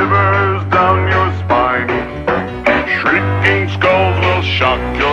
shivers down your spine. Shrieking skulls will shock your